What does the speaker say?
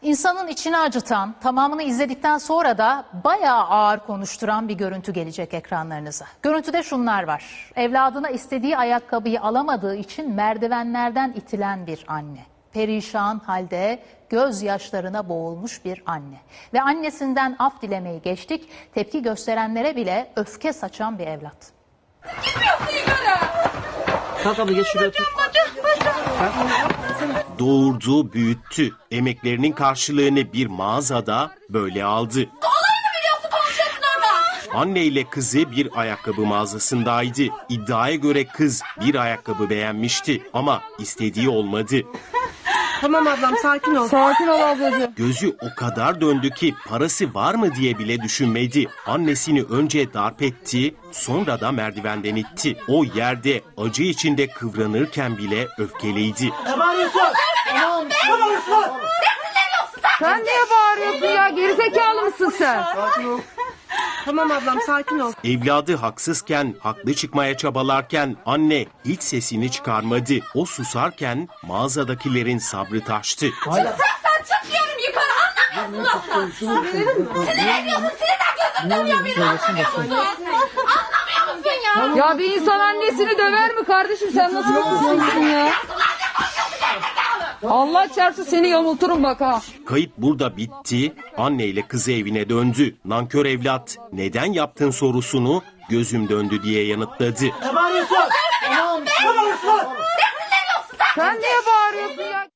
İnsanın içini acıtan, tamamını izledikten sonra da bayağı ağır konuşturan bir görüntü gelecek ekranlarınıza. Görüntüde şunlar var. Evladına istediği ayakkabıyı alamadığı için merdivenlerden itilen bir anne. Perişan halde gözyaşlarına boğulmuş bir anne. Ve annesinden af dilemeyi geçtik, tepki gösterenlere bile öfke saçan bir evlat. Kalk abla geç şuraya otur. Doğurdu, büyüttü. Emeklerinin karşılığını bir mağazada böyle aldı. Anne ile kızı bir ayakkabı mağazasındaydı. İddiaya göre kız bir ayakkabı beğenmişti ama istediği olmadı. Tamam ablam sakin ol. Sakin ol ablacığım. Gözü o kadar döndü ki parası var mı diye bile düşünmedi. Annesini önce darp etti, sonra da merdivenden itti. O yerde acı içinde kıvranırken bile öfkeliydi. Ne bağırıyorsun? Tamam. Ne bağırıyorsun? Sen niye bağırıyorsun ya? Gerizekalı mısın sen? Sakin ol. Tamam ablam sakin ol. Evladı haksızken, haklı çıkmaya çabalarken anne hiç sesini çıkarmadı. O susarken mağazadakilerin sabrı taştı. Sen çık diyorum yukarı, anlamıyorsun laftan. Sinir ediyorsun, sinirden gözüm dönüyor benim, anlamıyor musun? Anlamıyor musun ya? Ya bir insan annesini döver mi kardeşim? Sen nasıl bakıyorsun ya? Allah çarpsın seni yamulturum bak ha. Kayıp burada bitti. Anne ile kızı evine döndü. Nankör evlat neden yaptın sorusunu gözüm döndü diye yanıtladı. Ne bağırıyorsun? Tamam. Ne bağırıyorsun? Ne sinirleniyorsun sen? Sen niye bağırıyorsun ya?